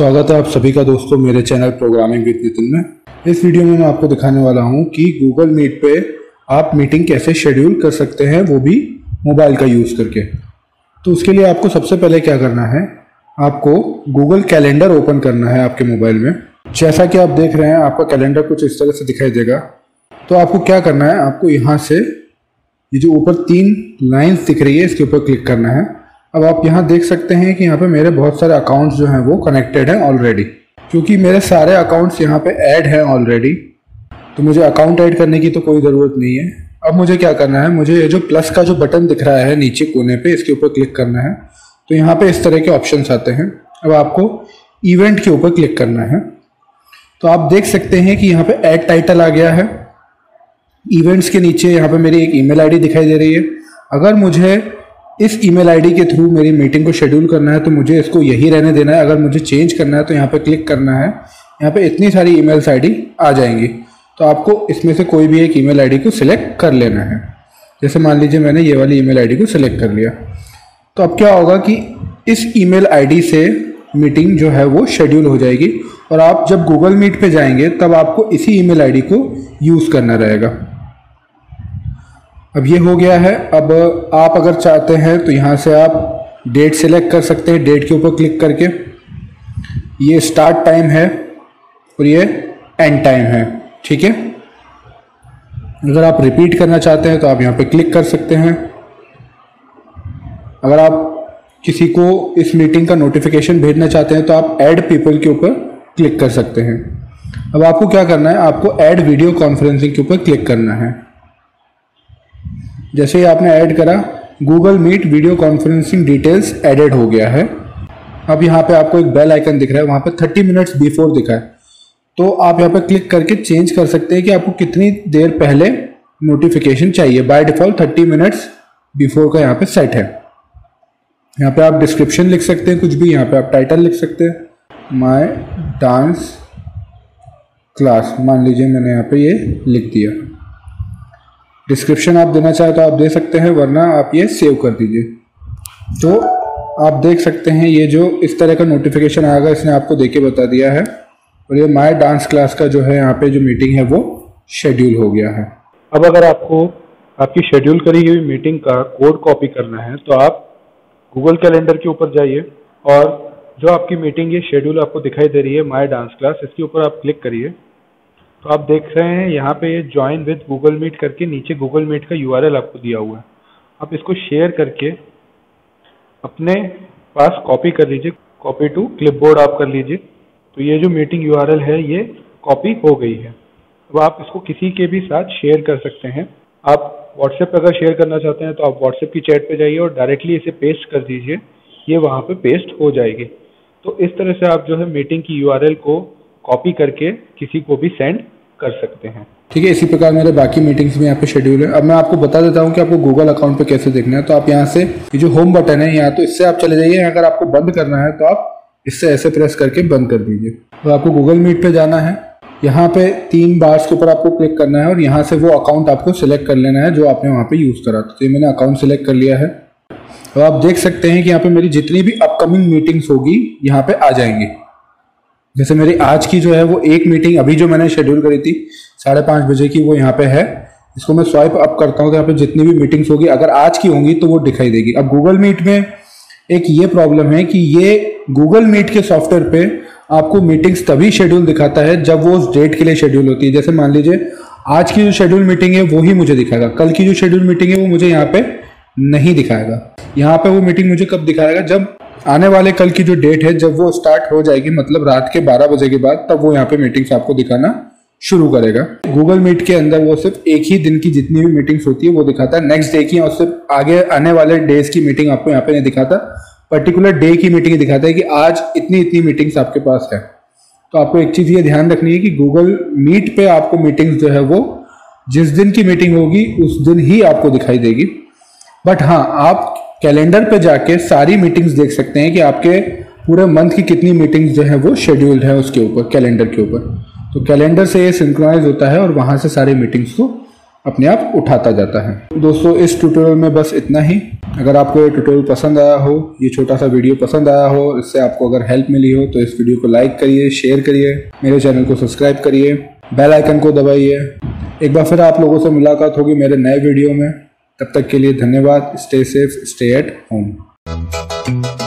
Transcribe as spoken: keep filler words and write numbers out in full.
स्वागत है आप सभी का दोस्तों मेरे चैनल प्रोग्रामिंग विद नितिन में। इस वीडियो में मैं आपको दिखाने वाला हूं कि गूगल मीट पे आप मीटिंग कैसे शेड्यूल कर सकते हैं, वो भी मोबाइल का यूज़ करके। तो उसके लिए आपको सबसे पहले क्या करना है, आपको गूगल कैलेंडर ओपन करना है आपके मोबाइल में। जैसा कि आप देख रहे हैं आपका कैलेंडर कुछ इस तरह से दिखाई देगा। तो आपको क्या करना है, आपको यहाँ से ये जो ऊपर तीन लाइन्स दिख रही है इसके ऊपर क्लिक करना है। अब आप यहाँ देख सकते हैं कि यहाँ पे मेरे बहुत सारे अकाउंट्स जो हैं वो कनेक्टेड हैं ऑलरेडी। क्योंकि मेरे सारे अकाउंट्स यहाँ पे ऐड हैं ऑलरेडी, तो मुझे अकाउंट ऐड करने की तो कोई ज़रूरत नहीं है। अब मुझे क्या करना है, मुझे ये जो प्लस का जो बटन दिख रहा है नीचे कोने पे, इसके ऊपर क्लिक करना है। तो यहाँ पे इस तरह के ऑप्शंस आते हैं। अब आपको इवेंट के ऊपर क्लिक करना है। तो आप देख सकते हैं कि यहाँ पे ऐड टाइटल आ गया है। इवेंट्स के नीचे यहाँ पे मेरी एक ईमेल आईडी दिखाई दे रही है। अगर मुझे इस ईमेल आईडी के थ्रू मेरी मीटिंग को शेड्यूल करना है तो मुझे इसको यही रहने देना है। अगर मुझे चेंज करना है तो यहाँ पे क्लिक करना है। यहाँ पे इतनी सारी ईमेल्स आईडी आ जाएंगी, तो आपको इसमें से कोई भी एक ईमेल आईडी को सिलेक्ट कर लेना है। जैसे मान लीजिए मैंने ये वाली ईमेल आईडी को सिलेक्ट कर लिया। तो अब क्या होगा कि इस ईमेल आईडी से मीटिंग जो है वो शेड्यूल हो जाएगी, और आप जब गूगल मीट पे जाएंगे तब आपको इसी ईमेल आईडी को यूज़ करना रहेगा। अब ये हो गया है। अब आप अगर चाहते हैं तो यहाँ से आप डेट सिलेक्ट कर सकते हैं। डेट के ऊपर क्लिक करके ये स्टार्ट टाइम है और ये एंड टाइम है, ठीक है। अगर आप रिपीट करना चाहते हैं तो आप यहाँ पे क्लिक कर सकते हैं। अगर आप किसी को इस मीटिंग का नोटिफिकेशन भेजना चाहते हैं तो आप ऐड पीपल के ऊपर क्लिक कर सकते हैं। अब आपको क्या करना है, आपको ऐड वीडियो कॉन्फ्रेंसिंग के ऊपर क्लिक करना है। जैसे ही आपने ऐड करा, Google Meet video conferencing details added हो गया है। अब यहाँ पे आपको एक बेल आइकन दिख रहा है, वहाँ पे थर्टी मिनट्स बिफोर दिखा है। तो आप यहाँ पे क्लिक करके चेंज कर सकते हैं कि आपको कितनी देर पहले नोटिफिकेशन चाहिए। By default thirty minutes before का यहाँ पे सेट है। यहाँ पे आप डिस्क्रिप्शन लिख सकते हैं, कुछ भी। यहाँ पे आप टाइटल लिख सकते हैं, माय डांस क्लास मान लीजिए, मैंने यहाँ पे ये लिख दिया। डिस्क्रिप्शन आप देना चाहे तो आप दे सकते हैं, वरना आप ये सेव कर दीजिए। तो आप देख सकते हैं ये जो इस तरह का नोटिफिकेशन आएगा, इसने आपको देके बता दिया है। और ये माय डांस क्लास का जो है यहाँ पे जो मीटिंग है वो शेड्यूल हो गया है। अब अगर आपको आपकी शेड्यूल करी हुई मीटिंग का कोड कॉपी करना है तो आप गूगल कैलेंडर के ऊपर जाइए, और जो आपकी मीटिंग ये शेड्यूल आपको दिखाई दे रही है माय डांस क्लास, इसके ऊपर आप क्लिक करिए। तो आप देख रहे हैं यहाँ पे ये ज्वाइन विद गूगल मीट करके नीचे गूगल मीट का यूआरएल आपको दिया हुआ है। आप इसको शेयर करके अपने पास कॉपी कर लीजिए, कॉपी टू क्लिपबोर्ड आप कर लीजिए। तो ये जो मीटिंग यूआरएल है ये कॉपी हो गई है। अब आप इसको किसी के भी साथ शेयर कर सकते हैं। आप व्हाट्सएप पर अगर शेयर करना चाहते हैं तो आप व्हाट्सएप की चैट पे जाइए और डायरेक्टली इसे पेस्ट कर दीजिए, ये वहाँ पे पेस्ट हो जाएगी। तो इस तरह से आप जो है मीटिंग की यूआरएल को कॉपी करके किसी को भी सेंड कर सकते हैं, ठीक है। इसी प्रकार मेरे बाकी मीटिंग्स में यहाँ पे शेड्यूल है। अब मैं आपको बता देता हूँ कि आपको गूगल अकाउंट पे कैसे देखना है। तो आप यहाँ से ये जो होम बटन है यहाँ, तो इससे आप चले जाइए। अगर आपको बंद करना है तो आप इससे ऐसे प्रेस करके बंद कर दीजिए। तो आपको गूगल मीट पे जाना है, यहाँ पे तीन बार्स के ऊपर आपको क्लिक करना है, और यहाँ से वो अकाउंट आपको सिलेक्ट कर लेना है जो आपने वहाँ पे यूज़ करा। तो ये मैंने अकाउंट सिलेक्ट कर लिया है। तो आप देख सकते हैं कि यहाँ पे मेरी जितनी भी अपकमिंग मीटिंग्स होगी यहाँ पे आ जाएंगी। जैसे मेरी आज की जो है वो एक मीटिंग अभी जो मैंने शेड्यूल करी थी साढ़े पाँच बजे की, वो यहाँ पे है। इसको मैं स्वाइप अप करता हूँ तो यहाँ पे जितनी भी मीटिंग्स होगी अगर आज की होंगी तो वो दिखाई देगी। अब गूगल मीट में एक ये प्रॉब्लम है कि ये गूगल मीट के सॉफ्टवेयर पे आपको मीटिंग्स तभी शेड्यूल दिखाता है जब वो उस डेट के लिए शेड्यूल होती है। जैसे मान लीजिए आज की जो शेड्यूल मीटिंग है वो ही मुझे दिखाएगा, कल की जो शेड्यूल मीटिंग है वो मुझे यहाँ पे नहीं दिखाएगा। यहाँ पे वो मीटिंग मुझे कब दिखाएगा, जब आने वाले कल की जो डेट है जब वो स्टार्ट हो जाएगी, मतलब रात के बारह बजे के बाद, तब वो यहाँ पे मीटिंग्स आपको दिखाना शुरू करेगा। गूगल मीट के अंदर वो सिर्फ एक ही दिन की जितनी भी मीटिंग्स होती है वो दिखाता है, नेक्स्ट डे की, और सिर्फ आगे आने वाले डेज की मीटिंग आपको यहाँ पे नहीं दिखाता। पर्टिकुलर डे की मीटिंग दिखाता है कि आज इतनी इतनी मीटिंग्स आपके पास है। तो आपको एक चीज़ ये ध्यान रखनी है कि गूगल मीट पे आपको मीटिंग्स जो है वो जिस दिन की मीटिंग होगी उस दिन ही आपको दिखाई देगी। बट हाँ, आप कैलेंडर पे जाके सारी मीटिंग्स देख सकते हैं कि आपके पूरे मंथ की कितनी मीटिंग्स जो है वो शेड्यूल्ड है उसके ऊपर, कैलेंडर के ऊपर। तो कैलेंडर से ये सिंक्रोनाइज होता है और वहाँ से सारी मीटिंग्स को अपने आप उठाता जाता है। दोस्तों इस ट्यूटोरियल में बस इतना ही। अगर आपको ये ट्यूटोरियल पसंद आया हो, ये छोटा सा वीडियो पसंद आया हो, इससे आपको अगर हेल्प मिली हो, तो इस वीडियो को लाइक करिए, शेयर करिए, मेरे चैनल को सब्सक्राइब करिए, बेल आइकन को दबाइए। एक बार फिर आप लोगों से मुलाकात होगी मेरे नए वीडियो में। तब तक के लिए धन्यवाद। Stay safe, stay at home.